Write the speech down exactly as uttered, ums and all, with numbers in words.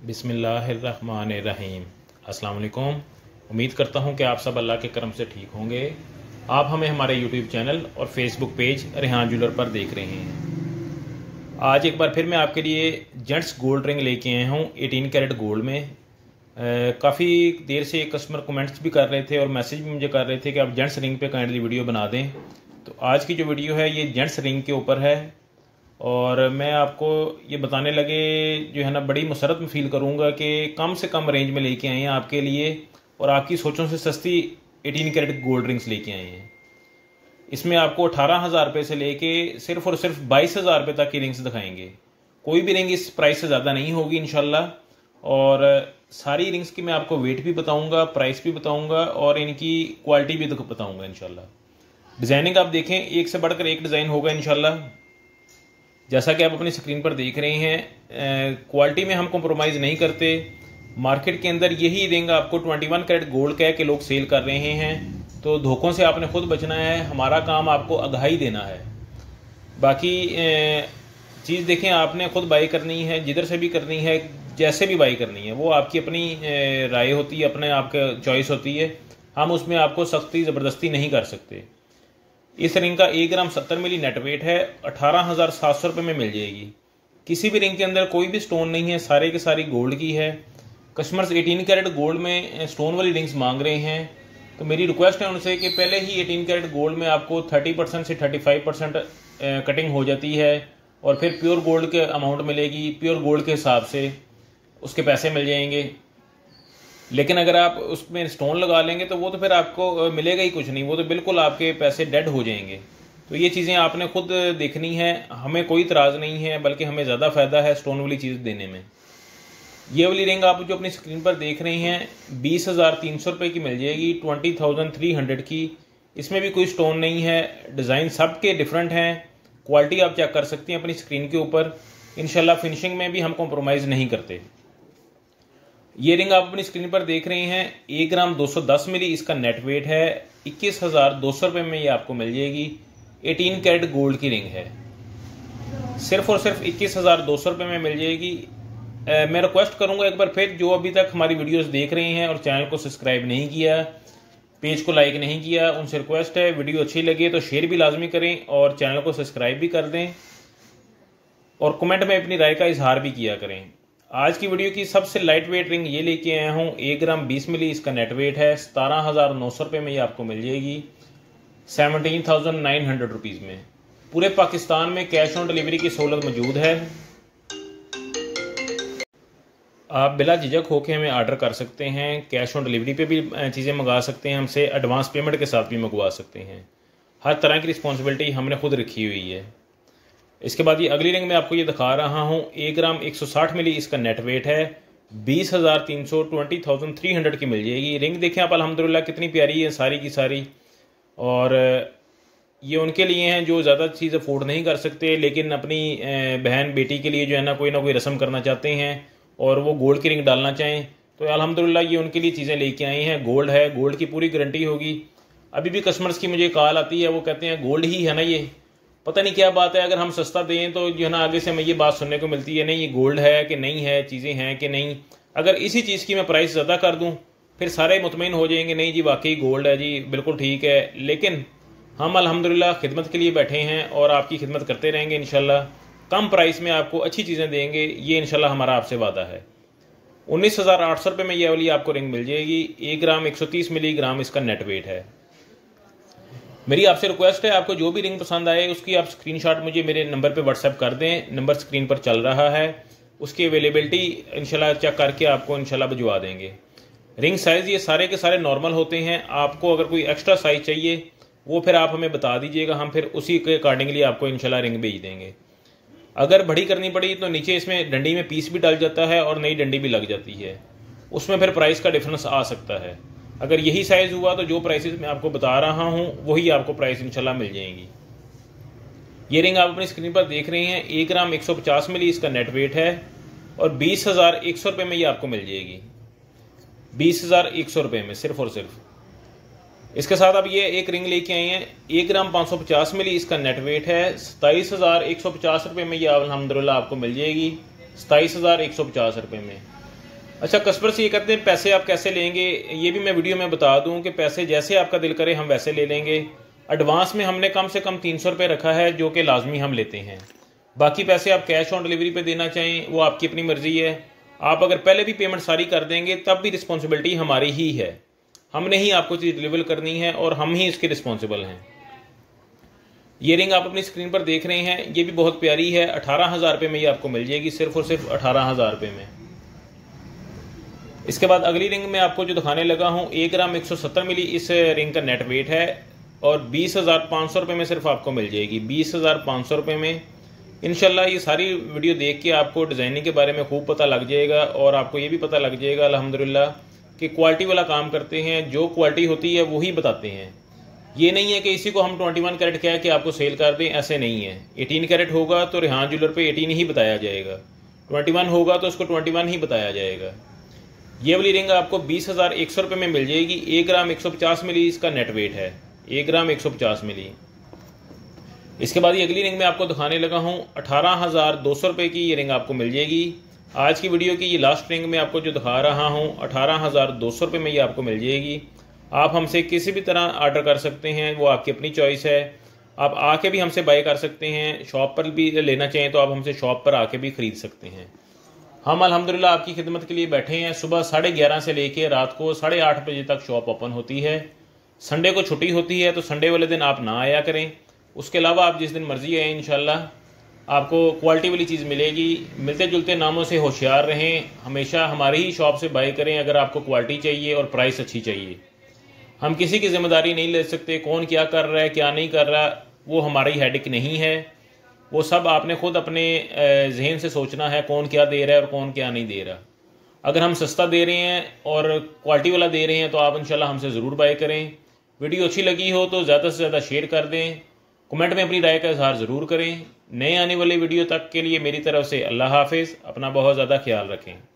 बिस्मिल्लाहिर्रहमानिर्रहीम। अस्सलाम वालेकुम। उम्मीद करता हूँ कि आप सब अल्लाह के करम से ठीक होंगे। आप हमें हमारे यूट्यूब चैनल और फेसबुक पेज रेहान ज्वेलर पर देख रहे हैं। आज एक बार फिर मैं आपके लिए जेंट्स गोल्ड रिंग लेके आया हूँ अठारह कैरेट गोल्ड में। काफ़ी देर से कस्टमर कमेंट्स भी कर रहे थे और मैसेज भी मुझे कर रहे थे कि आप जेंट्स रिंग पे काइंडली वीडियो बना दें। तो आज की जो वीडियो है ये जेंट्स रिंग के ऊपर है और मैं आपको ये बताने लगे जो है ना बड़ी मुसरत में फील करूँगा कि कम से कम रेंज में लेके आए हैं आपके लिए और आपकी सोचों से सस्ती अठारह कैरेट गोल्ड रिंग्स लेके आए हैं। इसमें आपको अठारह हज़ार रुपये से लेके सिर्फ और सिर्फ बाईस हज़ार रुपये तक की रिंग्स दिखाएंगे। कोई भी रिंग इस प्राइस से ज़्यादा नहीं होगी इंशाल्लाह। और सारी रिंग्स की मैं आपको वेट भी बताऊंगा, प्राइस भी बताऊंगा और इनकी क्वालिटी भी बताऊंगा इंशाल्लाह। डिज़ाइनिंग आप देखें, एक से बढ़कर एक डिज़ाइन होगा इंशाल्लाह। जैसा कि आप अपनी स्क्रीन पर देख रहे हैं, क्वालिटी में हम कॉम्प्रोमाइज़ नहीं करते। मार्केट के अंदर यही रिंग आपको इक्कीस कैरेट गोल्ड कह के लोग सेल कर रहे हैं, तो धोखों से आपने खुद बचना है। हमारा काम आपको आगाही देना है। बाकी चीज़ देखें, आपने खुद बाई करनी है, जिधर से भी करनी है, जैसे भी बाई करनी है, वो आपकी अपनी राय होती है, अपने आपके चॉइस होती है। हम उसमें आपको सख्ती ज़बरदस्ती नहीं कर सकते। इस रिंग का एक ग्राम सत्तर मिली नेट वेट है, अठारह हज़ार सात सौ रुपये में मिल जाएगी। किसी भी रिंग के अंदर कोई भी स्टोन नहीं है, सारे के सारी गोल्ड की है। कस्टमर्स अठारह कैरेट गोल्ड में स्टोन वाली रिंग्स मांग रहे हैं, तो मेरी रिक्वेस्ट है उनसे कि पहले ही अठारह कैरेट गोल्ड में आपको तीस परसेंट से पैंतीस परसेंट कटिंग हो जाती है और फिर प्योर गोल्ड के अमाउंट मिलेगी, प्योर गोल्ड के हिसाब से उसके पैसे मिल जाएंगे। लेकिन अगर आप उसमें स्टोन लगा लेंगे तो वो तो फिर आपको मिलेगा ही कुछ नहीं, वो तो बिल्कुल आपके पैसे डेड हो जाएंगे। तो ये चीज़ें आपने खुद देखनी है। हमें कोई इतराज़ नहीं है, बल्कि हमें ज़्यादा फ़ायदा है स्टोन वाली चीज़ देने में। ये वाली रिंग आप जो अपनी स्क्रीन पर देख रहे हैं बीस हज़ार तीन सौ रुपये की मिल जाएगी, ट्वेंटी थाउजेंड थ्री हंड्रेड की। इसमें भी कोई स्टोन नहीं है, डिज़ाइन सब के डिफरेंट हैं। क्वालिटी आप चेक कर सकती हैं अपनी स्क्रीन के ऊपर। इंशाल्लाह फिनिशिंग में भी हम कॉम्प्रोमाइज़ नहीं करते। ये रिंग आप अपनी स्क्रीन पर देख रहे हैं, एक ग्राम दो सौ दस मिली इसका नेट वेट है, इक्कीस हज़ार दो सौ रुपये में ये आपको मिल जाएगी। अठारह कैरेट गोल्ड की रिंग है, सिर्फ और सिर्फ इक्कीस हज़ार दो सौ रुपये में मिल जाएगी। आ, मैं रिक्वेस्ट करूंगा एक बार फिर, जो अभी तक हमारी वीडियोस देख रहे हैं और चैनल को सब्सक्राइब नहीं किया, पेज को लाइक नहीं किया, उनसे रिक्वेस्ट है वीडियो अच्छी लगे तो शेयर भी लाजमी करें और चैनल को सब्सक्राइब भी कर दें और कमेंट में अपनी राय का इजहार भी किया करें। आज की वीडियो की सबसे लाइट वेट रिंग ये लेके आया हूँ, एक ग्राम बीस मिली इसका नेट वेट है, सतारह हज़ार नौ सौ रुपये में ये आपको मिल जाएगी, seventeen thousand nine hundred rupees में। पूरे पाकिस्तान में कैश ऑन डिलीवरी की सहूलत मौजूद है। आप बिला झिझक होकर हमें ऑर्डर कर सकते हैं। कैश ऑन डिलीवरी पे भी चीज़ें मंगा सकते हैं हमसे, एडवांस पेमेंट के साथ भी मंगवा सकते हैं। हर तरह की रिस्पॉन्सिबिलिटी हमने खुद रखी हुई है। इसके बाद ये अगली रिंग में आपको ये दिखा रहा हूँ, एक ग्राम एक सौ साठ मिली इसका नेट वेट है, बीस हज़ार तीन सौ ट्वेंटी थाउजेंड थ्री हंड्रेड की मिल जाएगी। रिंग देखें आप अल्हम्दुलिल्लाह कितनी प्यारी है सारी की सारी। और ये उनके लिए हैं जो ज़्यादा चीज़ अफोर्ड नहीं कर सकते, लेकिन अपनी बहन बेटी के लिए जो है ना कोई ना कोई रस्म करना चाहते हैं और वो गोल्ड की रिंग डालना चाहें, तो अल्हम्दुलिल्लाह ये उनके लिए चीज़ें लेके आए हैं। गोल्ड है, गोल्ड की पूरी गारंटी होगी। अभी भी कस्टमर्स की मुझे कॉल आती है, वो कहते हैं गोल्ड ही है ना, ये पता नहीं क्या बात है, अगर हम सस्ता दें तो जो है ना आगे से हमें ये बात सुनने को मिलती है, नहीं ये गोल्ड है कि नहीं है, चीज़ें हैं कि नहीं। अगर इसी चीज़ की मैं प्राइस ज़्यादा कर दूं फिर सारे मुतमईन हो जाएंगे, नहीं जी वाकई गोल्ड है जी, बिल्कुल ठीक है। लेकिन हम अल्हम्दुलिल्लाह खिदमत के लिए बैठे हैं और आपकी खिदमत करते रहेंगे इंशाल्लाह। कम प्राइस में आपको अच्छी चीज़ें देंगे, ये इंशाल्लाह हमारा आपसे वादा है। उन्नीस हज़ार आठ सौ रुपये में ये वाली आपको रिंग मिल जाएगी, एक ग्राम एक सौ तीस मिलीग्राम इसका नेट वेट है। मेरी आपसे रिक्वेस्ट है, आपको जो भी रिंग पसंद आए उसकी आप स्क्रीनशॉट मुझे मेरे नंबर पे व्हाट्सएप कर दें। नंबर स्क्रीन पर चल रहा है, उसकी अवेलेबिलिटी इंशाल्लाह चेक करके आपको इंशाल्लाह भिजवा देंगे। रिंग साइज़ ये सारे के सारे नॉर्मल होते हैं। आपको अगर कोई एक्स्ट्रा साइज़ चाहिए वो फिर आप हमें बता दीजिएगा, हम फिर उसी के अकॉर्डिंगली आपको इंशाल्लाह रिंग भेज देंगे। अगर बड़ी करनी पड़ी तो नीचे इसमें डंडी में पीस भी डल जाता है और नई डंडी भी लग जाती है, उसमें फिर प्राइस का डिफरेंस आ सकता है। अगर यही साइज़ हुआ तो जो प्राइसेस मैं आपको बता रहा हूं वही आपको प्राइस इंशाल्लाह मिल जाएंगी। ये रिंग आप अपनी स्क्रीन पर देख रहे हैं, एक ग्राम एक सौ पचास मिली इसका नेट वेट है और बीस हज़ार एक सौ रुपये में ये आपको मिल जाएगी, बीस हज़ार एक सौ रुपये में सिर्फ और सिर्फ। इसके साथ अब ये एक रिंग लेके आए हैं, एक ग्राम पाँच सौ पचास मिली इसका नेट वेट है, सताईस हज़ार एक सौ पचास रुपये में ये अल्हम्दुलिल्लाह आपको मिल जाएगी, सताईस हज़ार एक सौ पचास रुपये में। अच्छा, कस्टमर से ये कहते हैं पैसे आप कैसे लेंगे, ये भी मैं वीडियो में बता दूं कि पैसे जैसे आपका दिल करे हम वैसे ले लेंगे। एडवांस में हमने कम से कम तीन सौ रुपये रखा है जो कि लाजमी हम लेते हैं। बाकी पैसे आप कैश ऑन डिलीवरी पे देना चाहें वो आपकी अपनी मर्जी है। आप अगर पहले भी पेमेंट सारी कर देंगे तब भी रिस्पॉन्सिबिलिटी हमारी ही है, हमने ही आपको चीज़ डिलीवर करनी है और हम ही इसके रिस्पॉन्सिबल हैं। ये रिंग आप अपनी स्क्रीन पर देख रहे हैं, ये भी बहुत प्यारी है। अठारह हज़ार रुपये में ये आपको मिल जाएगी, सिर्फ और सिर्फ अठारह हज़ार रुपये में। इसके बाद अगली रिंग में आपको जो दिखाने लगा हूँ, एक ग्राम एक सौ सत्तर मिली इस रिंग का नेट वेट है और बीस हज़ार पाँच सौ रुपये में सिर्फ आपको मिल जाएगी, बीस हज़ार पाँच सौ रुपये में। इंशाल्लाह ये सारी वीडियो देख के आपको डिज़ाइनिंग के बारे में खूब पता लग जाएगा और आपको ये भी पता लग जाएगा अल्हम्दुलिल्लाह कि क्वालिटी वाला काम करते हैं, जो क्वालिटी होती है वही बताते हैं। ये नहीं है कि इसी को हम इक्कीस कैरेट कह के आपको सेल कर दें, ऐसे नहीं है। अठारह कैरेट होगा तो रेहान ज्वेलर पे अठारह ही बताया जाएगा, इक्कीस होगा तो उसको इक्कीस ही बताया जाएगा। ये वाली रिंग आपको बीस हज़ार एक सौ रुपये में मिल जाएगी। एक ग्राम एक सौ पचास मिली इसका नेट वेट है, एक ग्राम एक सौ पचास मिली। इसके बाद ये अगली रिंग में आपको दिखाने लगा हूँ, अठारह हज़ार दो सौ रुपये की ये रिंग आपको मिल जाएगी। आज की वीडियो की ये लास्ट रिंग में आपको जो दिखा रहा हूँ, अठारह हज़ार दो सौ रुपये में ये आपको मिल जाएगी। आप हमसे किसी भी तरह आर्डर कर सकते हैं, वो आपकी अपनी चॉइस है। आप आके भी हमसे बाय कर सकते हैं, शॉप पर भी लेना चाहें तो आप हमसे शॉप पर आके भी ख़रीद सकते हैं। हम अल्हम्दुलिल्लाह आपकी खिदमत के लिए बैठे हैं। सुबह साढ़े ग्यारह से लेकर रात को साढ़े आठ बजे तक शॉप ओपन होती है। संडे को छुट्टी होती है तो संडे वाले दिन आप ना आया करें, उसके अलावा आप जिस दिन मर्जी आए इंशाल्लाह आपको क्वालिटी वाली चीज़ मिलेगी। मिलते जुलते नामों से होशियार रहें, हमेशा हमारी ही शॉप से बाय करें अगर आपको क्वालिटी चाहिए और प्राइस अच्छी चाहिए। हम किसी की जिम्मेदारी नहीं ले सकते, कौन क्या कर रहा है क्या नहीं कर रहा वो हमारी हेडेक नहीं है। वो सब आपने खुद अपने जहन से सोचना है कौन क्या दे रहा है और कौन क्या नहीं दे रहा। अगर हम सस्ता दे रहे हैं और क्वालिटी वाला दे रहे हैं तो आप इंशाल्लाह हमसे ज़रूर बाय करें। वीडियो अच्छी लगी हो तो ज़्यादा से ज़्यादा शेयर कर दें, कमेंट में अपनी राय का इजहार ज़रूर करें। नए आने वाली वीडियो तक के लिए मेरी तरफ से अल्लाह हाफिज़, अपना बहुत ज़्यादा ख्याल रखें।